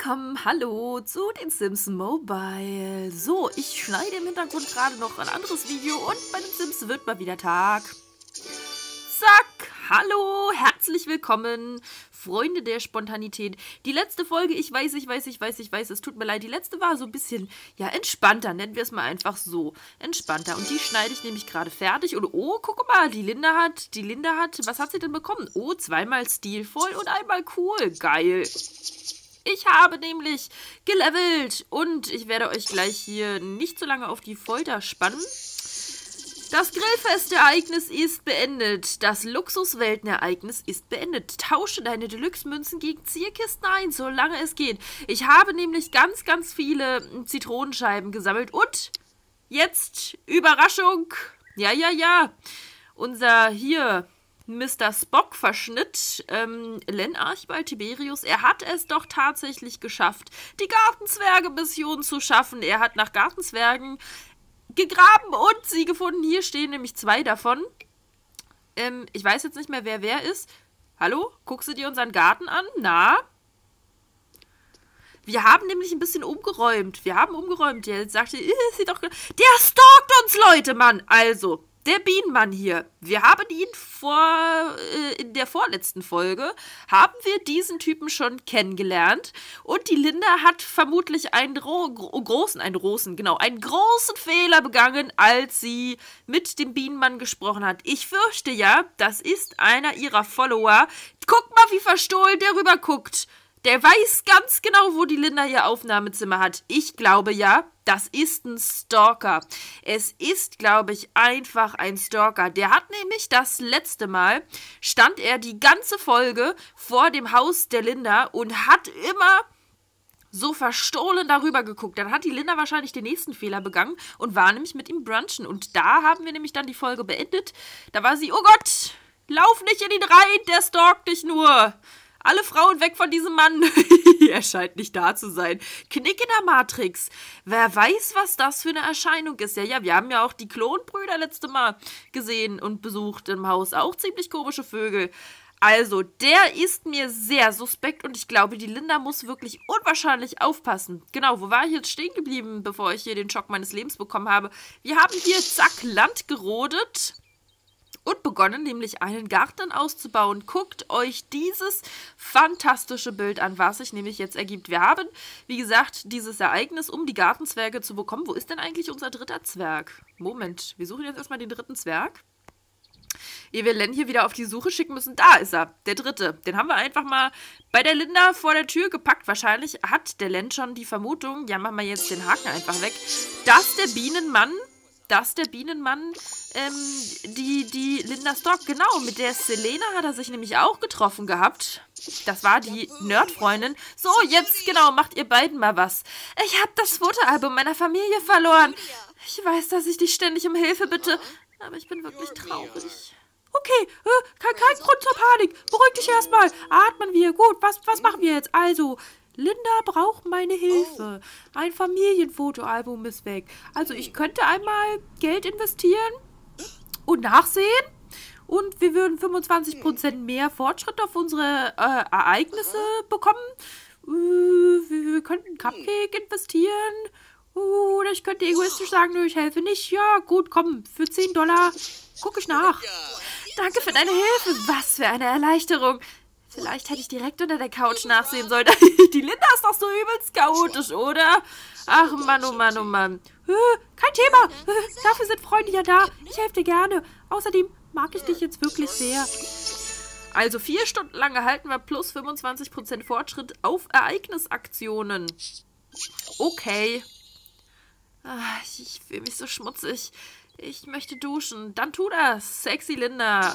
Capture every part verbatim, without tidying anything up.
willkommen, hallo zu den Sims Mobile. So, ich schneide im Hintergrund gerade noch ein anderes Video und bei den Sims wird mal wieder Tag. Zack, hallo, herzlich willkommen, Freunde der Spontanität. Die letzte Folge, ich weiß, ich weiß, ich weiß, ich weiß, es tut mir leid, die letzte war so ein bisschen, ja, entspannter, nennen wir es mal einfach so, entspannter. Und die schneide ich nämlich gerade fertig. Und oh, guck mal, die Linda hat, die Linda hat, was hat sie denn bekommen? Oh, zweimal stilvoll und einmal cool, geil. Ich habe nämlich gelevelt und ich werde euch gleich hier nicht so lange auf die Folter spannen. Das Grillfestereignis ist beendet. Das Luxusweltenereignis ist beendet. Tausche deine Deluxe-Münzen gegen Zierkisten ein, solange es geht. Ich habe nämlich ganz, ganz viele Zitronenscheiben gesammelt. Und jetzt, Überraschung, ja, ja, ja, unser hier Mister Spock-Verschnitt, ähm, Len Archibald Tiberius, er hat es doch tatsächlich geschafft, die Gartenzwerge-Mission zu schaffen. Er hat nach Gartenzwergen gegraben und sie gefunden. Hier stehen nämlich zwei davon. Ähm, ich weiß jetzt nicht mehr, wer wer ist. Hallo? Guckst du dir unseren Garten an? Na? Wir haben nämlich ein bisschen umgeräumt. Wir haben umgeräumt. Jetzt sagt ihr, ist sie doch... Der stalkt uns, Leute, Mann! Also... Der Bienenmann hier, wir haben ihn vor, äh, in der vorletzten Folge, haben wir diesen Typen schon kennengelernt und die Linda hat vermutlich einen gro gro großen, einen großen, genau, einen großen Fehler begangen, als sie mit dem Bienenmann gesprochen hat. Ich fürchte ja, das ist einer ihrer Follower. Guck mal, wie verstohlen der rüber guckt. Der weiß ganz genau, wo die Linda ihr Aufnahmezimmer hat. Ich glaube ja, das ist ein Stalker. Es ist, glaube ich, einfach ein Stalker. Der hat nämlich das letzte Mal, stand er die ganze Folge vor dem Haus der Linda und hat immer so verstohlen darüber geguckt. Dann hat die Linda wahrscheinlich den nächsten Fehler begangen und war nämlich mit ihm brunchen. Und da haben wir nämlich dann die Folge beendet. Da war sie, oh Gott, lauf nicht in ihn rein, der stalkt dich nur. Alle Frauen weg von diesem Mann. Er scheint nicht da zu sein. Knick in der Matrix. Wer weiß, was das für eine Erscheinung ist. Ja, ja, wir haben ja auch die Klonbrüder letzte Mal gesehen und besucht im Haus. Auch ziemlich komische Vögel. Also, der ist mir sehr suspekt und ich glaube, die Linda muss wirklich unwahrscheinlich aufpassen. Genau, wo war ich jetzt stehen geblieben, bevor ich hier den Schock meines Lebens bekommen habe? Wir haben hier, zack, Land gerodet. Und begonnen nämlich einen Garten auszubauen. Guckt euch dieses fantastische Bild an, was sich nämlich jetzt ergibt. Wir haben, wie gesagt, dieses Ereignis, um die Gartenzwerge zu bekommen. Wo ist denn eigentlich unser dritter Zwerg? Moment, wir suchen jetzt erstmal den dritten Zwerg. Ehe wir Len hier wieder auf die Suche schicken müssen. Da ist er, der dritte. Den haben wir einfach mal bei der Linda vor der Tür gepackt. Wahrscheinlich hat der Len schon die Vermutung, ja, machen wir jetzt den Haken einfach weg, dass der Bienenmann... dass der Bienenmann ähm, die, die Linda stalkt. Genau, mit der Selena hat er sich nämlich auch getroffen gehabt. Das war die Nerdfreundin. So, jetzt, genau, macht ihr beiden mal was. Ich habe das Fotoalbum meiner Familie verloren. Ich weiß, dass ich dich ständig um Hilfe bitte, aber ich bin wirklich traurig. Okay, äh, kein, kein Grund zur Panik. Beruhig dich erstmal. Atmen wir. Gut, was, was machen wir jetzt? Also... Linda braucht meine Hilfe. Ein Familienfotoalbum ist weg. Also ich könnte einmal Geld investieren und nachsehen. Und wir würden fünfundzwanzig Prozent mehr Fortschritt auf unsere äh, Ereignisse bekommen. Äh, wir, wir könnten Cupcake investieren. Oder ich könnte egoistisch sagen, nö, ich helfe nicht. Ja, gut, komm, für zehn Dollar gucke ich nach. Danke für deine Hilfe. Was für eine Erleichterung. Vielleicht hätte ich direkt unter der Couch nachsehen sollen. Die Linda ist doch so übelst chaotisch, oder? Ach, Mann, oh Mann, oh Mann. Kein Thema. Dafür sind Freunde ja da. Ich helfe dir gerne. Außerdem mag ich dich jetzt wirklich sehr. Also vier Stunden lang erhalten wir plus fünfundzwanzig Prozent Fortschritt auf Ereignisaktionen. Okay. Ach, ich fühle mich so schmutzig. Ich möchte duschen. Dann tu das. Sexy Linda.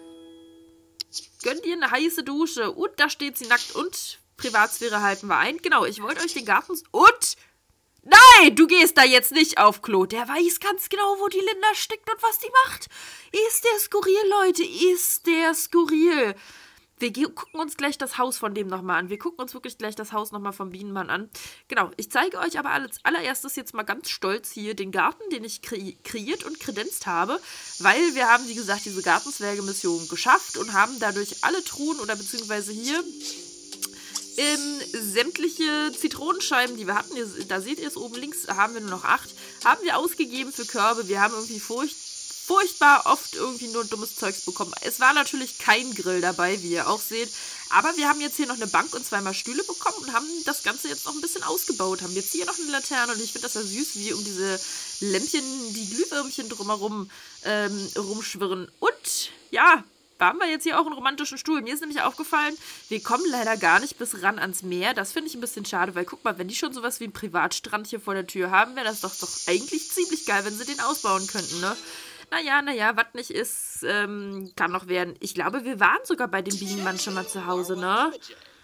Gönn dir eine heiße Dusche. Und da steht sie nackt und Privatsphäre halten wir ein. Genau, ich wollte euch den Garten... Und... Nein, du gehst da jetzt nicht auf Klo. Der weiß ganz genau, wo die Linda steckt und was die macht. Ist der skurril, Leute? Ist der skurril? Wir gucken uns gleich das Haus von dem nochmal an. Wir gucken uns wirklich gleich das Haus nochmal vom Bienenmann an. Genau, ich zeige euch aber als allererstes jetzt mal ganz stolz hier den Garten, den ich kre kreiert und kredenzt habe, weil wir haben, wie gesagt, diese Gartenzwerge-Mission geschafft und haben dadurch alle Truhen oder beziehungsweise hier Ähm, sämtliche Zitronenscheiben, die wir hatten, da seht ihr es oben links, haben wir nur noch acht, haben wir ausgegeben für Körbe. Wir haben irgendwie furcht, furchtbar oft irgendwie nur dummes Zeugs bekommen. Es war natürlich kein Grill dabei, wie ihr auch seht. Aber wir haben jetzt hier noch eine Bank und zweimal Stühle bekommen und haben das Ganze jetzt noch ein bisschen ausgebaut. Haben jetzt hier noch eine Laterne und ich finde das ja süß, wie um diese Lämpchen, die Glühwürmchen drumherum ähm, rumschwirren. Und ja, haben wir jetzt hier auch einen romantischen Stuhl. Mir ist nämlich aufgefallen, wir kommen leider gar nicht bis ran ans Meer. Das finde ich ein bisschen schade, weil guck mal, wenn die schon sowas wie einen Privatstrand hier vor der Tür haben, wäre das doch, doch eigentlich ziemlich geil, wenn sie den ausbauen könnten, ne? Naja, naja, was nicht ist, ähm, kann noch werden. Ich glaube, wir waren sogar bei dem Bienenmann schon mal zu Hause, ne?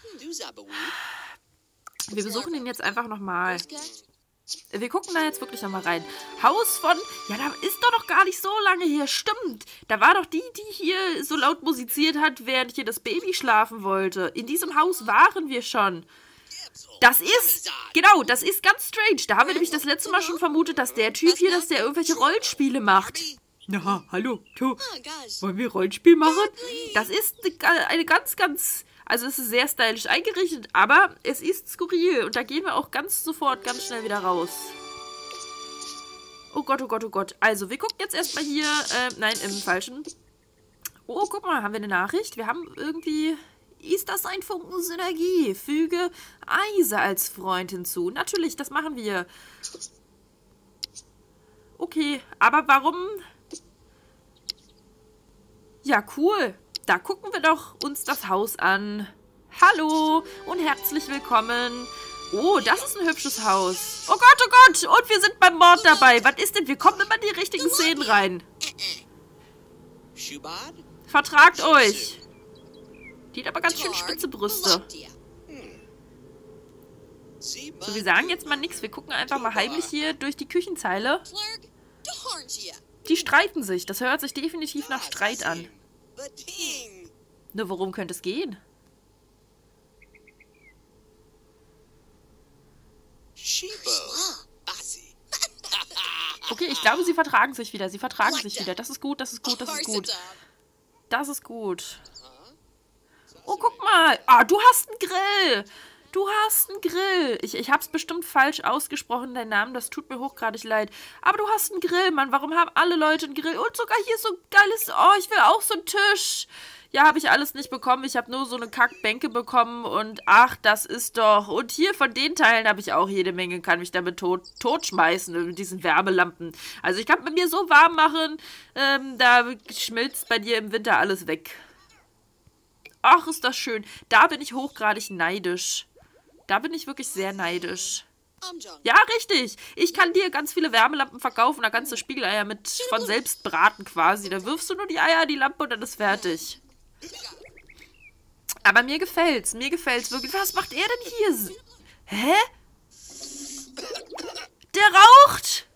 Wir besuchen ihn jetzt einfach nochmal. Wir gucken da jetzt wirklich nochmal rein. Haus von... Ja, da ist doch noch gar nicht so lange her. Stimmt. Da war doch die, die hier so laut musiziert hat, während hier das Baby schlafen wollte. In diesem Haus waren wir schon. Das ist... Genau, das ist ganz strange. Da haben wir nämlich das letzte Mal schon vermutet, dass der Typ hier, dass der irgendwelche Rollenspiele macht. Na, hallo, du. Wollen wir Rollenspiel machen? Das ist eine ganz, ganz... Also es ist sehr stylisch eingerichtet, aber es ist skurril. Und da gehen wir auch ganz sofort, ganz schnell wieder raus. Oh Gott, oh Gott, oh Gott. Also, wir gucken jetzt erstmal hier... Äh, nein, im Falschen. Oh, guck mal, haben wir eine Nachricht? Wir haben irgendwie... Ist das ein Funken Synergie? Füge Eise als Freund hinzu. Natürlich, das machen wir. Okay, aber warum... Ja, cool. Da gucken wir doch uns das Haus an. Hallo und herzlich willkommen. Oh, das ist ein hübsches Haus. Oh Gott, oh Gott. Und wir sind beim Mord dabei. Was ist denn? Wir kommen immer in die richtigen Szenen rein. Vertragt euch. Die hat aber ganz schön spitze Brüste. So, wir sagen jetzt mal nichts. Wir gucken einfach mal heimlich hier durch die Küchenzeile. Die streiten sich. Das hört sich definitiv nach Streit an. Nur worum könnte es gehen? Okay, ich glaube, sie vertragen sich wieder. Sie vertragen sich wieder. Das ist gut, das ist gut, das ist gut. Das ist gut. Oh, guck mal. Ah, du hast einen Grill. Du hast einen Grill. Ich, ich habe es bestimmt falsch ausgesprochen, deinen Namen. Das tut mir hochgradig leid. Aber du hast einen Grill, Mann. Warum haben alle Leute einen Grill? Und sogar hier so ein geiles... Oh, ich will auch so einen Tisch. Ja, habe ich alles nicht bekommen. Ich habe nur so eine Kackbänke bekommen. Und ach, das ist doch... Und hier von den Teilen habe ich auch jede Menge. Kann mich damit tot, totschmeißen mit diesen Wärmelampen. Also ich kann mit mir so warm machen. Ähm, da schmilzt bei dir im Winter alles weg. Ach, ist das schön. Da bin ich hochgradig neidisch. Da bin ich wirklich sehr neidisch. Ja, richtig. Ich kann dir ganz viele Wärmelampen verkaufen. Da kannst du Spiegeleier mit von selbst braten quasi. Da wirfst du nur die Eier in die Lampe und dann ist fertig. Aber mir gefällt's. Mir gefällt's wirklich. Was macht er denn hier? Hä? Der raucht!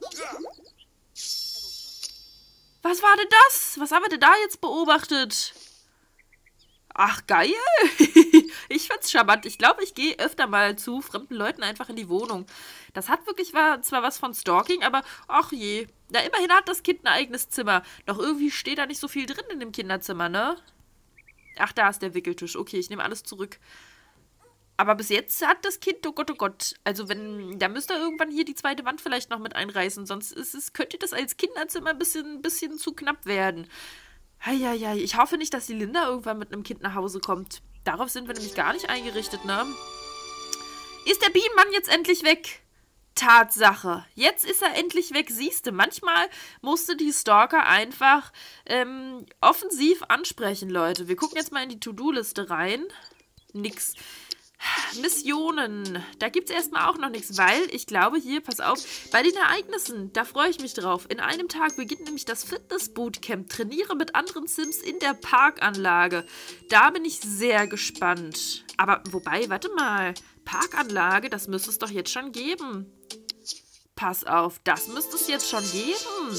Was war denn das? Was haben wir denn da jetzt beobachtet? Ach, geil. Ich find's charmant. Ich glaube, ich gehe öfter mal zu fremden Leuten einfach in die Wohnung. Das hat wirklich war, zwar was von Stalking, aber ach je. Na, immerhin hat das Kind ein eigenes Zimmer. Doch irgendwie steht da nicht so viel drin in dem Kinderzimmer, ne? Ach, da ist der Wickeltisch. Okay, ich nehme alles zurück. Aber bis jetzt hat das Kind, oh Gott, oh Gott. Also wenn, da müsst ihr irgendwann hier die zweite Wand vielleicht noch mit einreißen. Sonst ist es, könnte das als Kinderzimmer ein bisschen, bisschen zu knapp werden. Heieiei, ich hoffe nicht, dass die Linda irgendwann mit einem Kind nach Hause kommt. Darauf sind wir nämlich gar nicht eingerichtet, ne? Ist der Bienenmann jetzt endlich weg? Tatsache. Jetzt ist er endlich weg. Siehste, manchmal musste die Stalker einfach ähm, offensiv ansprechen, Leute. Wir gucken jetzt mal in die To-Do-Liste rein. Nix. Missionen. Da gibt es erstmal auch noch nichts, weil ich glaube hier, pass auf, bei den Ereignissen, da freue ich mich drauf. In einem Tag beginnt nämlich das Fitness-Bootcamp. Trainiere mit anderen Sims in der Parkanlage. Da bin ich sehr gespannt. Aber wobei, warte mal. Parkanlage, das müsste es doch jetzt schon geben. Pass auf, das müsste es jetzt schon geben.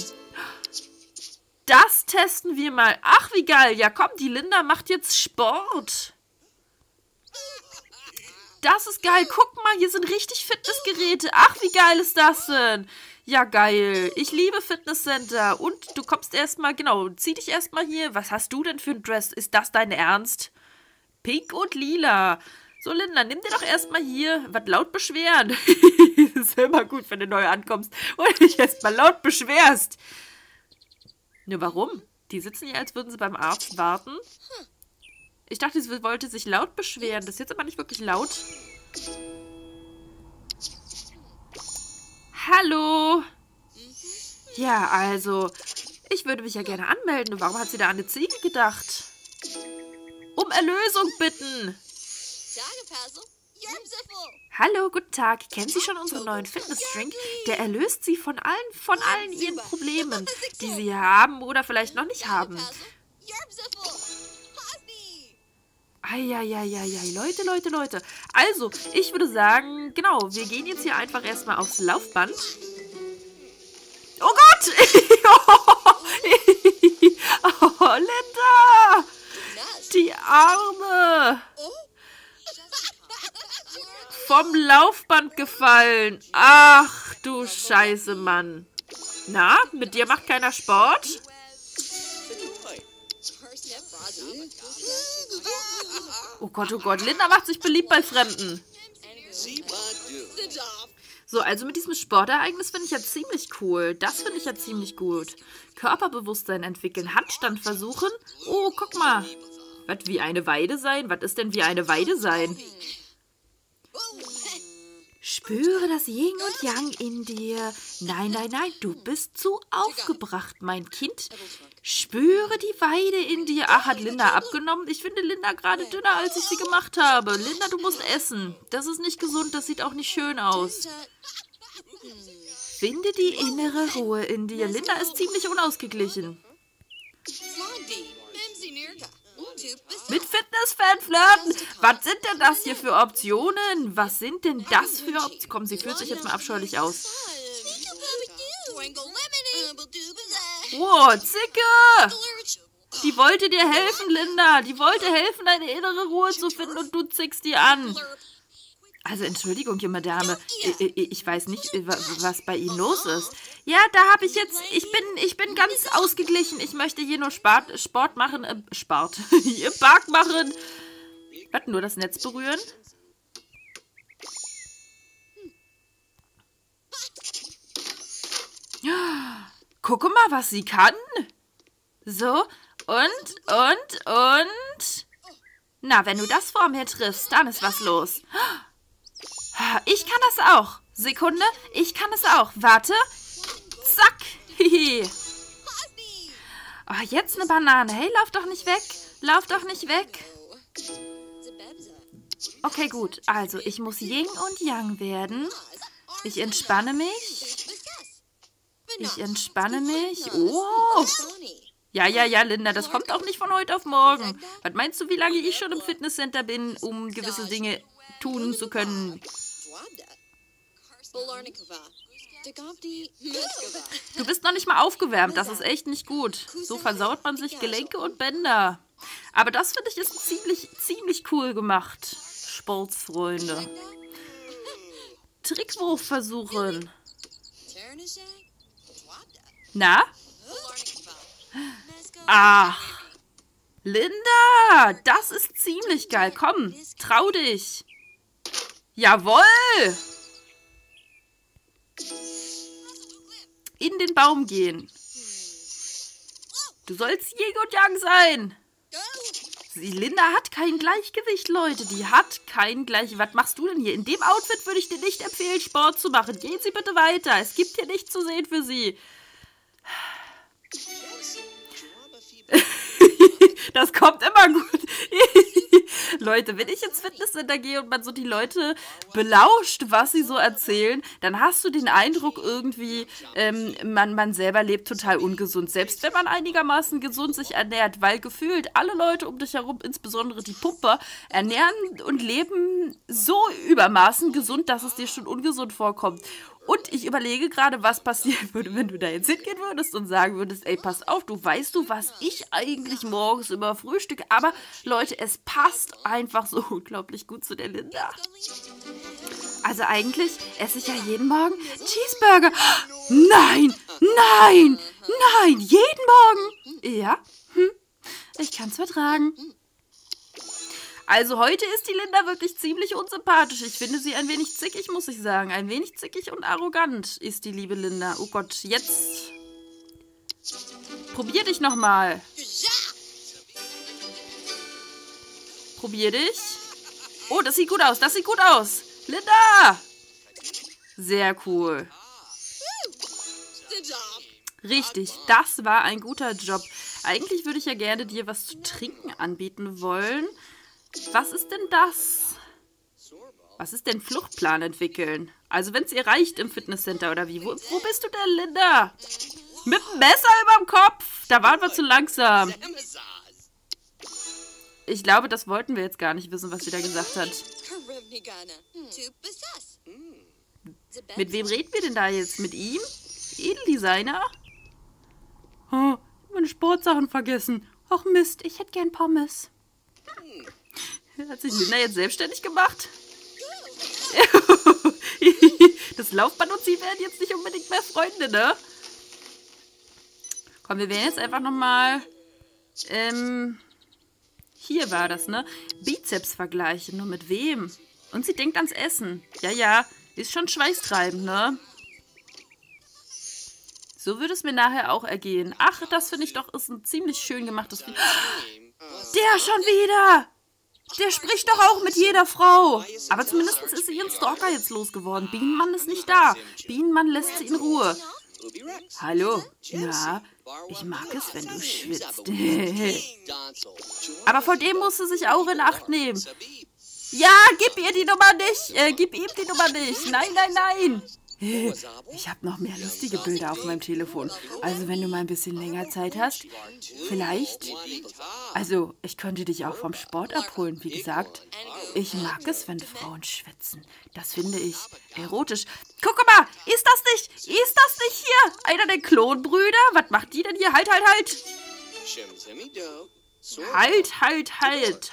Das testen wir mal. Ach, wie geil. Ja, komm, die Linda macht jetzt Sport. Das ist geil. Guck mal, hier sind richtig Fitnessgeräte. Ach, wie geil ist das denn? Ja, geil. Ich liebe Fitnesscenter. Und du kommst erstmal, genau, zieh dich erstmal hier. Was hast du denn für ein Dress? Ist das dein Ernst? Pink und lila. So, Linda, nimm dir doch erstmal hier was laut beschweren. Das ist immer gut, wenn du neu ankommst und dich erstmal laut beschwerst. Nur warum? Die sitzen hier, als würden sie beim Arzt warten. Ich dachte, sie wollte sich laut beschweren. Das ist jetzt aber nicht wirklich laut. Hallo. Ja, also, ich würde mich ja gerne anmelden. Warum hat sie da an eine Ziege gedacht? Um Erlösung bitten. Hallo, guten Tag. Kennen Sie schon unseren neuen Fitnessdrink? Der erlöst Sie von allen, von allen Ihren Problemen, die Sie haben oder vielleicht noch nicht haben. Eieieiei, Leute, Leute, Leute. Also, ich würde sagen, genau, wir gehen jetzt hier einfach erstmal aufs Laufband. Oh Gott! Oh, Linda! Die Arme! Vom Laufband gefallen. Ach, du Scheiße, Mann. Na, mit dir macht keiner Sport? Oh Gott, oh Gott. Linda macht sich beliebt bei Fremden. So, also mit diesem Sportereignis finde ich ja ziemlich cool. Das finde ich ja ziemlich gut. Körperbewusstsein entwickeln, Handstand versuchen. Oh, guck mal. Was, wie eine Weide sein? Was ist denn wie eine Weide sein? Spüre das Yin und Yang in dir. Nein, nein, nein, du bist zu aufgebracht, mein Kind. Spüre die Weide in dir. Ach, hat Linda abgenommen? Ich finde Linda gerade dünner, als ich sie gemacht habe. Linda, du musst essen. Das ist nicht gesund, das sieht auch nicht schön aus. Finde die innere Ruhe in dir. Linda ist ziemlich unausgeglichen. Mit Fitnessfan flirten? Was sind denn das hier für Optionen? Was sind denn das für Optionen? Komm, sie fühlt sich jetzt mal abscheulich aus. Wow, Zicke! Die wollte dir helfen, Linda. Die wollte helfen, deine innere Ruhe zu finden und du zickst die an. Also, Entschuldigung, junge Dame. Ich, ich weiß nicht, was bei Ihnen los ist. Ja, da habe ich jetzt... Ich bin, ich bin ganz ausgeglichen. Ich möchte hier nur Sport, Sport machen. Äh, Sport. Hier Park machen. Was, nur das Netz berühren? Gucke mal, was sie kann. So, und, und, und... Na, wenn du das vor mir triffst, dann ist was los. Ich kann das auch. Sekunde, ich kann es auch. Warte. Zack. Oh, jetzt eine Banane. Hey, lauf doch nicht weg. Lauf doch nicht weg. Okay, gut. Also, ich muss Yin und Yang werden. Ich entspanne mich. Ich entspanne mich. Oh. Ja, ja, ja, Linda, das kommt auch nicht von heute auf morgen. Was meinst du, wie lange ich schon im Fitnesscenter bin, um gewisse Dinge tun zu können? Du bist noch nicht mal aufgewärmt, das ist echt nicht gut. So versaut man sich Gelenke und Bänder. Aber das finde ich ist ziemlich, ziemlich cool gemacht, Sportsfreunde. Trickwurf versuchen. Na? Ach, Linda, das ist ziemlich geil. Komm, trau dich. Jawohl. In den Baum gehen. Du sollst Yin und Yang sein. Sie, Linda hat kein Gleichgewicht, Leute. Die hat kein Gleichgewicht. Was machst du denn hier? In dem Outfit würde ich dir nicht empfehlen, Sport zu machen. Gehen Sie bitte weiter. Es gibt hier nichts zu sehen für Sie. Das kommt immer gut. Leute, wenn ich ins Fitnesscenter gehe und man so die Leute belauscht, was sie so erzählen, dann hast du den Eindruck irgendwie, ähm, man, man selber lebt total ungesund. Selbst wenn man einigermaßen gesund sich ernährt, weil gefühlt alle Leute um dich herum, insbesondere die Pumper, ernähren und leben so übermaßen gesund, dass es dir schon ungesund vorkommt. Und ich überlege gerade, was passieren würde, wenn du da jetzt hingehen würdest und sagen würdest, ey, pass auf, du weißt du, was ich eigentlich morgens immer frühstücke. Aber Leute, es passt einfach so unglaublich gut zu der Linda. Also eigentlich esse ich ja jeden Morgen Cheeseburger. Nein, nein, nein, jeden Morgen. Ja, hm, ich kann es vertragen. Also heute ist die Linda wirklich ziemlich unsympathisch. Ich finde sie ein wenig zickig, muss ich sagen. Ein wenig zickig und arrogant ist die liebe Linda. Oh Gott, jetzt... Probier dich nochmal. Probier dich. Oh, das sieht gut aus. Das sieht gut aus. Linda! Sehr cool. Richtig, das war ein guter Job. Eigentlich würde ich ja gerne dir was zu trinken anbieten wollen. Was ist denn das? Was ist denn Fluchtplan entwickeln? Also wenn es ihr reicht im Fitnesscenter oder wie? Wo, wo bist du denn, Linda? Mit dem Messer überm Kopf. Da waren wir zu langsam. Ich glaube, das wollten wir jetzt gar nicht wissen, was sie da gesagt hat. Mit wem reden wir denn da jetzt? Mit ihm? Edeldesigner? Oh, meine Sportsachen vergessen. Ach Mist, ich hätte gern Pommes. Hat sich Linda jetzt selbstständig gemacht? Das Laufband und sie werden jetzt nicht unbedingt mehr Freunde, ne? Komm, wir werden jetzt einfach nochmal... Ähm... Hier war das, ne? Bizeps vergleichen. Nur mit wem? Und sie denkt ans Essen. Ja, ja. Ist schon schweißtreibend, ne? So würde es mir nachher auch ergehen. Ach, das finde ich doch, ist ein ziemlich schön gemachtes Video. Der schon wieder! Der spricht doch auch mit jeder Frau. Aber zumindest ist sie ihren Stalker jetzt losgeworden. Bienenmann ist nicht da. Bienenmann lässt sie in Ruhe. Hallo? Na, ich mag es, wenn du schwitzt. Aber vor dem musst du sich auch in Acht nehmen. Ja, gib ihr die Nummer nicht. Äh, gib ihm die Nummer nicht. Nein, nein, nein. Ich habe noch mehr lustige Bilder auf meinem Telefon. Also wenn du mal ein bisschen länger Zeit hast, vielleicht... Also, ich könnte dich auch vom Sport abholen, wie gesagt. Ich mag es, wenn Frauen schwitzen. Das finde ich erotisch. Guck mal, ist das nicht, ist das nicht hier einer der Klonbrüder? Was macht die denn hier? Halt, halt, halt. Halt, halt, halt.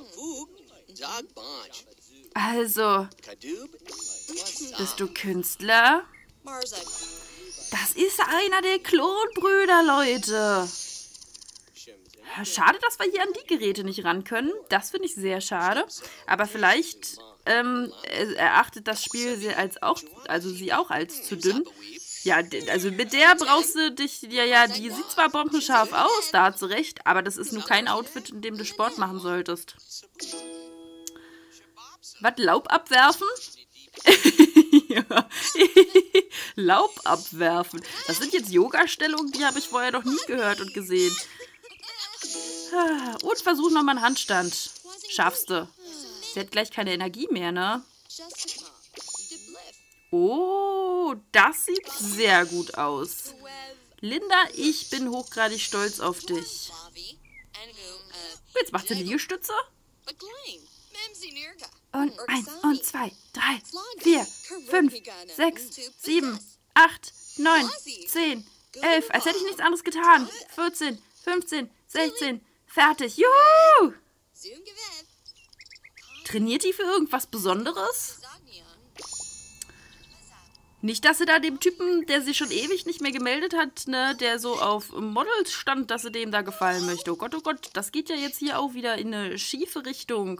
Also, bist du Künstler? Das ist einer der Klonbrüder, Leute. Schade, dass wir hier an die Geräte nicht ran können. Das finde ich sehr schade. Aber vielleicht ähm, erachtet das Spiel sie als auch, also sie auch als zu dünn. Ja, also mit der brauchst du dich, ja, ja, die sieht zwar bombenscharf aus, da hast du recht, aber das ist nur kein Outfit, in dem du Sport machen solltest. Was, Laub abwerfen? Ja. Laub abwerfen. Das sind jetzt Yoga-Stellungen, die habe ich vorher noch nie gehört und gesehen. Und versuch nochmal einen Handstand. Schaffst du. Sie hat gleich keine Energie mehr, ne? Oh, das sieht sehr gut aus. Linda, ich bin hochgradig stolz auf dich. Jetzt macht sie Liegestütze? Und eins, und zwei, drei, vier, fünf, sechs, sieben, acht, neun, zehn, elf. Als hätte ich nichts anderes getan. vierzehn, fünfzehn, sechzehn. Fertig. Juhu! Trainiert die für irgendwas Besonderes? Nicht, dass sie da dem Typen, der sie schon ewig nicht mehr gemeldet hat, ne, der so auf Models stand, dass sie dem da gefallen möchte. Oh Gott, oh Gott, das geht ja jetzt hier auch wieder in eine schiefe Richtung.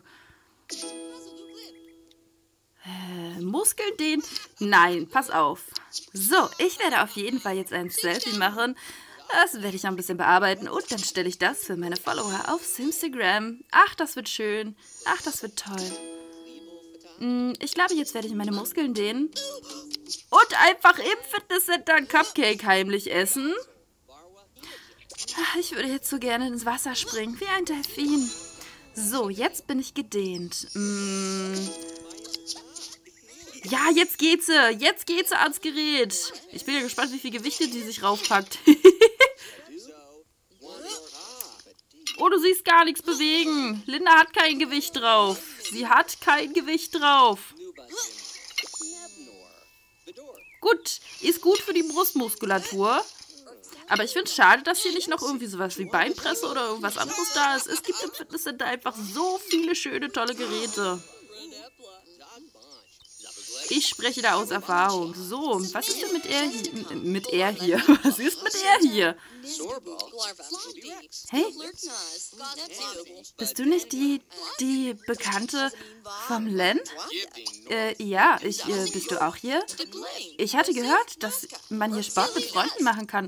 Äh, Muskeln den? Nein, pass auf. So, ich werde auf jeden Fall jetzt ein Selfie machen. Das werde ich noch ein bisschen bearbeiten und dann stelle ich das für meine Follower auf Instagram. Ach, das wird schön. Ach, das wird toll. Ich glaube, jetzt werde ich meine Muskeln dehnen. Und einfach im Fitnesscenter ein Cupcake heimlich essen. Ich würde jetzt so gerne ins Wasser springen, wie ein Delfin. So, jetzt bin ich gedehnt. Ja, jetzt geht sie. Jetzt geht sie ans Gerät. Ich bin ja gespannt, wie viel Gewichte die sich raufpackt. Oh, du siehst gar nichts bewegen. Linda hat kein Gewicht drauf. Sie hat kein Gewicht drauf. Gut, ist gut für die Brustmuskulatur. Aber ich finde es schade, dass hier nicht noch irgendwie sowas wie Beinpresse oder irgendwas anderes da ist. Es gibt im Fitnesscenter einfach so viele schöne, tolle Geräte. Ich spreche da aus Erfahrung. So, was ist denn mit er hier? Mit er hier? Was ist mit er hier? Hey, bist du nicht die, die Bekannte vom Len? Äh, ja, ich, äh, bist du auch hier? Ich hatte gehört, dass man hier Sport mit Freunden machen kann.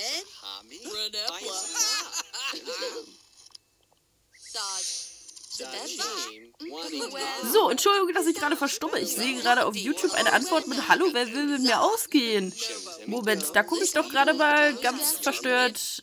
So, Entschuldigung, dass ich gerade verstumme. Ich sehe gerade auf YouTube eine Antwort mit Hallo, wer will mit mir ausgehen? Moment, da gucke ich doch gerade mal ganz verstört.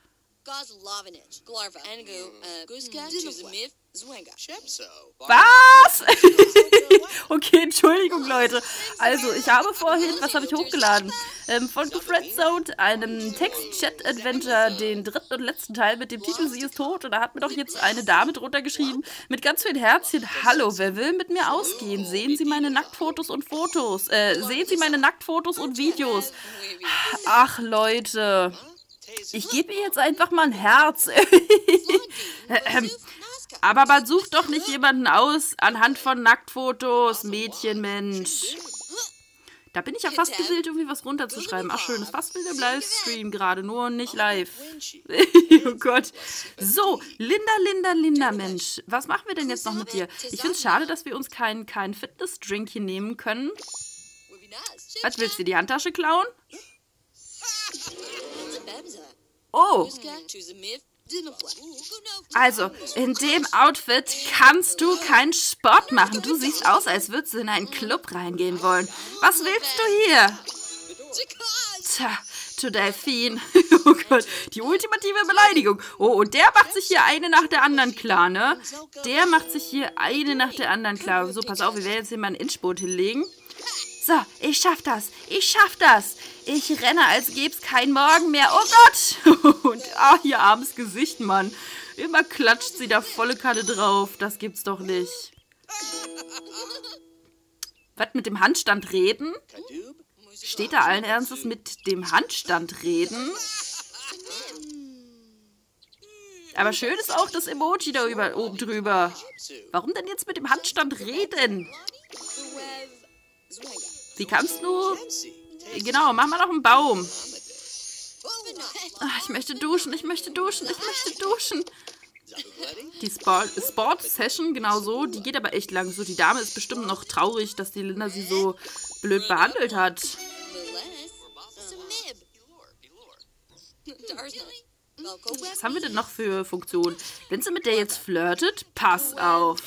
Was? Okay, Entschuldigung, Leute. Also, ich habe vorhin, was habe ich hochgeladen? Ähm, von Friendzone, einem Text-Chat-Adventure, den dritten und letzten Teil mit dem Titel Sie ist tot. Und da hat mir doch jetzt eine Dame drunter geschrieben, mit ganz vielen Herzchen. Hallo, wer will mit mir ausgehen? Sehen Sie meine Nacktfotos und Fotos? Äh, sehen Sie meine Nacktfotos und Videos? Ach, Leute. Ich gebe ihr jetzt einfach mal ein Herz. ähm, aber man sucht doch nicht jemanden aus anhand von Nacktfotos, Mädchenmensch. Da bin ich ja fast gewillt, irgendwie was runterzuschreiben. Ach schön, das ist fast wie im Livestream gerade, nur nicht live. Oh Gott. So, Linda, Linda, Linda, Mensch. Was machen wir denn jetzt noch mit dir? Ich finde es schade, dass wir uns keinen kein Fitness-Drink hier nehmen können. Was, willst du die Handtasche klauen? Oh. Also, in dem Outfit kannst du keinen Sport machen. Du siehst aus, als würdest du in einen Club reingehen wollen. Was willst du hier? Tja, zu Delfin. Oh Gott, die ultimative Beleidigung. Oh, und der macht sich hier eine nach der anderen klar, ne? Der macht sich hier eine nach der anderen klar. So, pass auf, wir werden jetzt hier mal ein Inchboot hinlegen. So, ich schaff das. Ich schaff das. Ich renne, als gäb's kein Morgen mehr. Oh Gott. Und ah, ihr armes Gesicht, Mann. Immer klatscht sie da volle Kanne drauf. Das gibt's doch nicht. Was, mit dem Handstand reden? Steht da allen Ernstes mit dem Handstand reden? Aber schön ist auch das Emoji da über, oben drüber. Warum denn jetzt mit dem Handstand reden? Wie kannst du... Genau, mach mal noch einen Baum. Ach, ich möchte duschen, ich möchte duschen, ich möchte duschen. Die Sport-Session, genau so, die geht aber echt lang. So, die Dame ist bestimmt noch traurig, dass die Linda sie so blöd behandelt hat. Was haben wir denn noch für Funktionen? Wenn sie mit der jetzt flirtet, pass auf.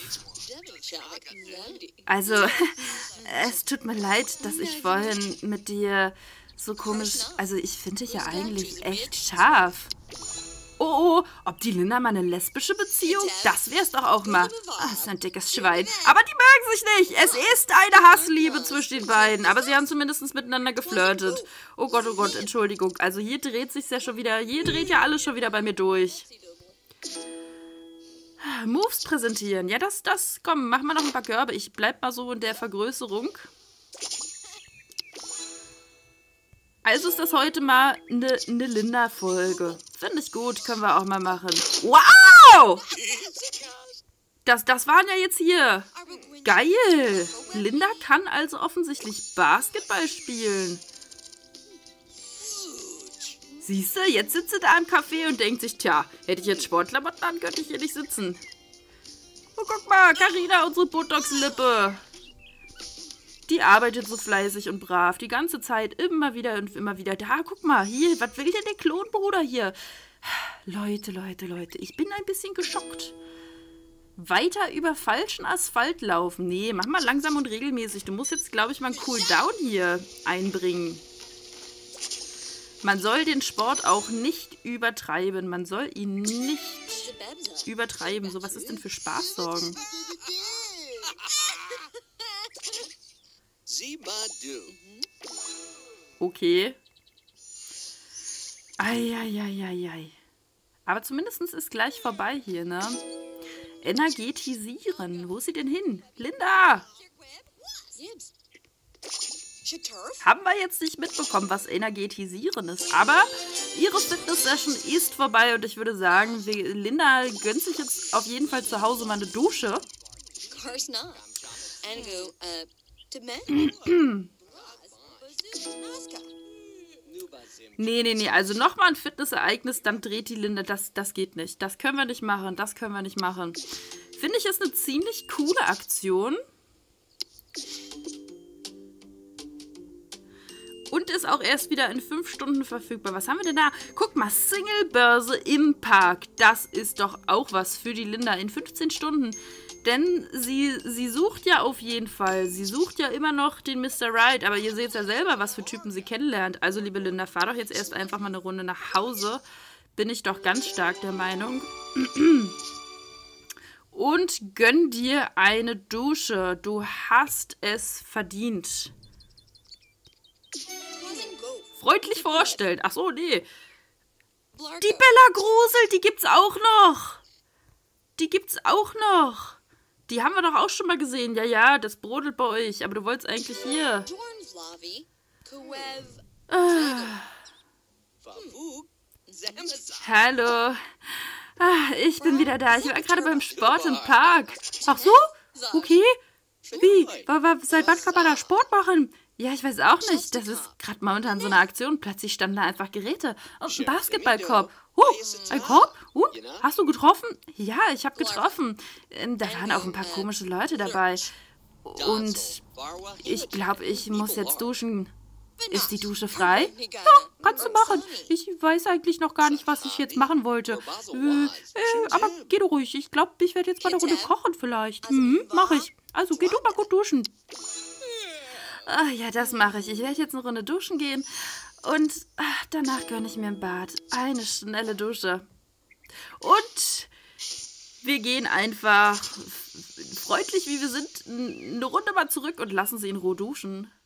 Also, es tut mir leid, dass ich vorhin mit dir so komisch... Also, ich finde dich ja eigentlich echt scharf. Oh, oh, ob die Linda mal eine lesbische Beziehung? Das wär's doch auch mal. Ah, ist ein dickes Schwein. Aber die mögen sich nicht. Es ist eine Hassliebe zwischen den beiden. Aber sie haben zumindest miteinander geflirtet. Oh Gott, oh Gott, Entschuldigung. Also, hier dreht sich's ja schon wieder... Hier dreht ja alles schon wieder bei mir durch. Moves präsentieren. Ja, das, das, komm, mach mal noch ein paar Körbe. Ich bleib mal so in der Vergrößerung. Also ist das heute mal eine ne Linda-Folge. Finde ich gut, können wir auch mal machen. Wow! Das, das waren ja jetzt hier. Geil! Linda kann also offensichtlich Basketball spielen. Siehst du, jetzt sitzt sie da im Café und denkt sich, tja, hätte ich jetzt Sportklamotten an, könnte ich hier nicht sitzen. Oh, guck mal, Carina, unsere Botox-Lippe. Die arbeitet so fleißig und brav, die ganze Zeit, immer wieder und immer wieder. Da, guck mal, hier, was will denn der Klonbruder hier? Leute, Leute, Leute, ich bin ein bisschen geschockt. Weiter über falschen Asphalt laufen. Nee, mach mal langsam und regelmäßig. Du musst jetzt, glaube ich, mal einen Cooldown hier einbringen. Man soll den Sport auch nicht übertreiben. Man soll ihn nicht übertreiben. So, was ist denn für Spaß sorgen? Okay. Eieieiei. Aber zumindest ist gleich vorbei hier, ne? Energetisieren. Wo ist sie denn hin? Linda! Haben wir jetzt nicht mitbekommen, was Energetisieren ist. Aber ihre Fitness-Session ist vorbei und ich würde sagen, Linda gönnt sich jetzt auf jeden Fall zu Hause mal eine Dusche. Nee, nee, nee, also nochmal ein Fitnessereignis, dann dreht die Linda, das, das geht nicht. Das können wir nicht machen, das können wir nicht machen. Finde ich, ist eine ziemlich coole Aktion. Und ist auch erst wieder in fünf Stunden verfügbar. Was haben wir denn da? Guck mal, Single-Börse im Park. Das ist doch auch was für die Linda in fünfzehn Stunden. Denn sie, sie sucht ja auf jeden Fall. Sie sucht ja immer noch den Mister Right. Aber ihr seht ja selber, was für Typen sie kennenlernt. Also, liebe Linda, fahr doch jetzt erst einfach mal eine Runde nach Hause. Bin ich doch ganz stark der Meinung. Und gönn dir eine Dusche. Du hast es verdient. Freundlich vorstellt. Ach so, nee. Die Bella Grusel, die gibt's auch noch. Die gibt's auch noch. Die haben wir doch auch schon mal gesehen. Ja, ja, das brodelt bei euch. Aber du wolltest eigentlich hier. Ah. Hallo. Ah, ich bin wieder da. Ich war gerade beim Sport im Park. Ach so? Okay. Wie? Seit wann kann man da Sport machen? Ja, ich weiß auch nicht. Das ist gerade momentan so eine Aktion. Plötzlich standen da einfach Geräte. Und ein Basketballkorb. Oh, ein Korb? Und? Hast du getroffen? Ja, ich habe getroffen. Da waren auch ein paar komische Leute dabei. Und ich glaube, ich muss jetzt duschen. Ist die Dusche frei? Ja, kannst du machen. Ich weiß eigentlich noch gar nicht, was ich jetzt machen wollte. Äh, äh, aber geh du ruhig. Ich glaube, ich werde jetzt mal eine Runde kochen vielleicht. Hm, mache ich. Also geh du mal gut duschen. Ah, ja, das mache ich. Ich werde jetzt eine Runde duschen gehen und ach, danach gönne ich mir ein Bad. Eine schnelle Dusche. Und wir gehen einfach freundlich, wie wir sind, eine Runde mal zurück und lassen sie in Ruhe duschen.